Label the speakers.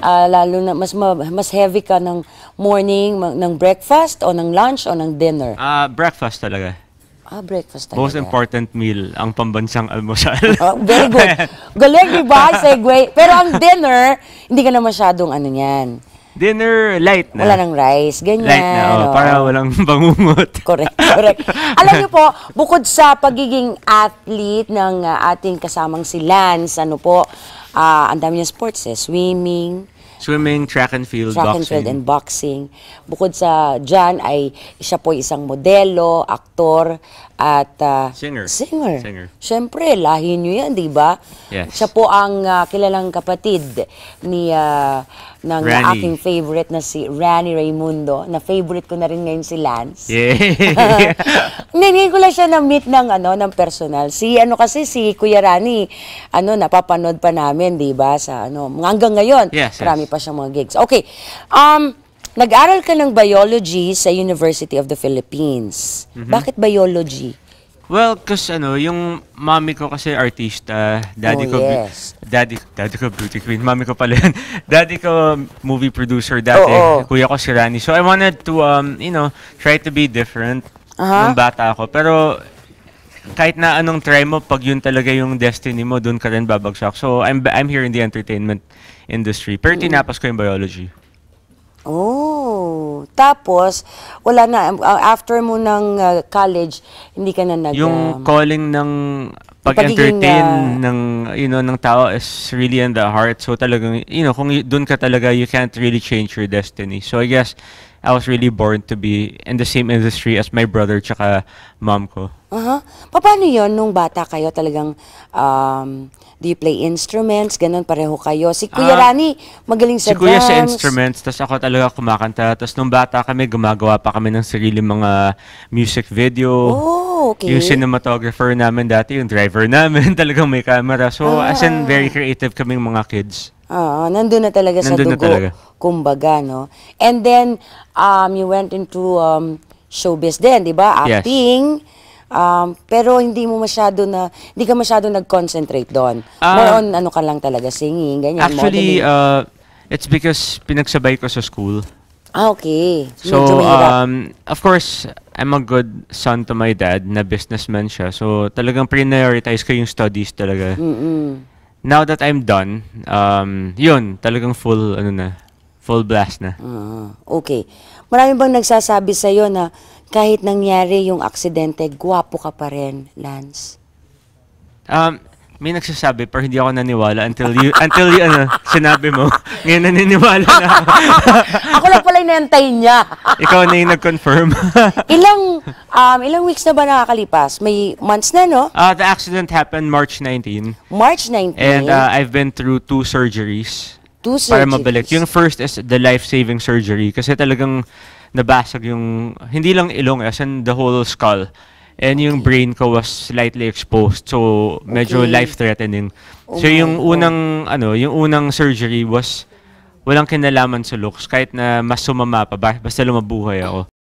Speaker 1: lalo na mas heavy ka ng morning, ng breakfast o ng lunch o ng dinner?
Speaker 2: Breakfast talaga.
Speaker 1: Breakfast talaga.
Speaker 2: Most important meal, ang pambansang almusal.
Speaker 1: Very good. Galing, di ba? Segue. Pero ang dinner, hindi ka na masyadong ano yan.
Speaker 2: Dinner, light na.
Speaker 1: Wala ng rice, ganyan.
Speaker 2: Light na, para walang bangungot.
Speaker 1: Correct, correct. Alam niyo po, bukod sa pagiging athlete ng ating kasamang si Lance, ang dami niya sports Swimming,
Speaker 2: track and field,
Speaker 1: and boxing. Bukod sa dyan ay siya po isang modelo, aktor, at
Speaker 2: singer.
Speaker 1: Siyempre, lahi niyo yan, di ba?
Speaker 2: Yes.
Speaker 1: Siya po ang kilalang kapatid ng aking favorite na si Raymundo, na favorite ko na rin ngayon si Lance.
Speaker 2: Yeah.
Speaker 1: Ngayon ko lang siya na-meet ng personal. Si Kuya Rani, napapanood pa namin, di ba? Sa hanggang ngayon, marami pa siyang mga gigs. Okay. Nag-aral ka ng biology sa University of the Philippines. Bakit biology?
Speaker 2: Well, kasi yung mommy ko kasi artista, daddy ko beauty queen, mommy ko pala yan. Daddy ko movie producer dati, kuya ko si Rani. So I wanted to try to be different nung bata ako. Pero kahit na anong try mo, pag yun talaga yung destiny mo, dun ka rin babagsak. So I'm here in the entertainment industry. Pero tinapos ko yung biology.
Speaker 1: Tapos, wala na, after mo ng college, hindi ka na
Speaker 2: yung calling ng pag-entertain ng tao is really in the heart. So talagang, kung dun ka talaga, you can't really change your destiny. So I guess, I was really born to be in the same industry as my brother tsaka mom ko.
Speaker 1: Paano yun nung bata kayo talagang, do you play instruments? Ganon, pareho kayo. Si Kuya Rani, magaling sa drums.
Speaker 2: Si Kuya sa instruments, tapos ako talaga kumakanta. Tapos nung bata kami, gumagawa pa kami ng sarili mga music video.
Speaker 1: Okay.
Speaker 2: Yung cinematographer namin dati, yung driver namin, talagang may camera. So, as in, very creative kaming mga kids.
Speaker 1: Nandun na talaga sa dugo. Kumbaga, no? And then, you went into showbiz din, di ba? Acting. Yes. Pero hindi ka masyado nag-concentrate doon. More on ka lang talaga, singing, ganyan.
Speaker 2: Actually, it's because pinagsabay ko sa school.
Speaker 1: Okay.
Speaker 2: So, of course, I'm a good son to my dad, na businessman siya. So, talagang prioritize ko yung studies talaga. Now that I'm done, yun, talagang full blast na.
Speaker 1: Okay. Marami bang nagsasabi sa'yo na kahit nangyari yung aksidente, gwapo ka pa rin, Lance?
Speaker 2: May nagsasabi, pero hindi ako naniwala until you sinabi mo. Ngayon naniniwala na ako.
Speaker 1: Ako lang pala yung nantay niya.
Speaker 2: Ikaw na yung nag-confirm.
Speaker 1: Ilang weeks na ba nakakalipas? May months na, no?
Speaker 2: The accident happened March 19.
Speaker 1: March 19?
Speaker 2: And I've been through 2 surgeries.
Speaker 1: 2 surgeries?
Speaker 2: Para mabalik. Yung first is the life-saving surgery. Kasi talagang nabasag yung, hindi lang ilong, as in the whole skull. And yung brain ko was slightly exposed. So, medyo life-threatening. So, yung unang surgery was walang kinalaman sa looks. Kahit na mas sumama pa, basta lumabuhay ako.